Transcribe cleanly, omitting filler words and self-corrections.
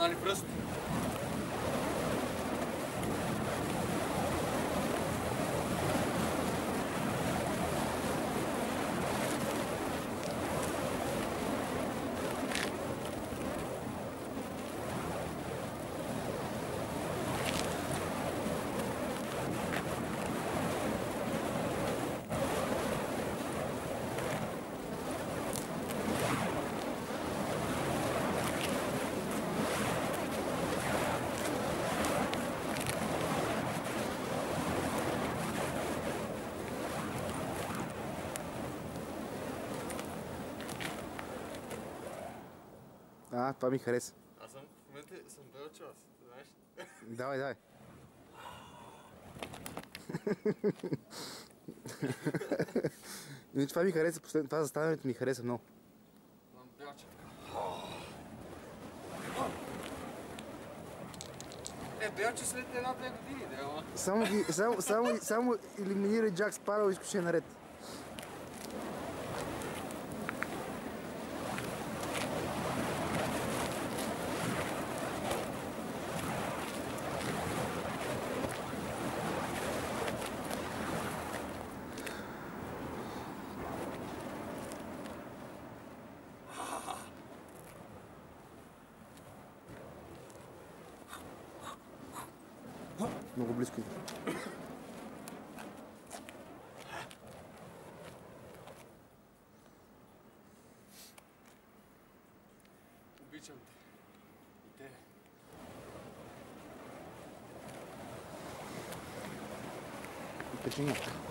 Знали пръст? Това ми хареса. Аз в момента съм белчо, знаеш? Давай, давай. Това ми хареса, това заставането ми хареса много. Знам белче така. Белче след една-две години, да е, Само елиминирай Джак Спароу и изкушен наред. Много близко. Обичам те. И тебе. И печенята.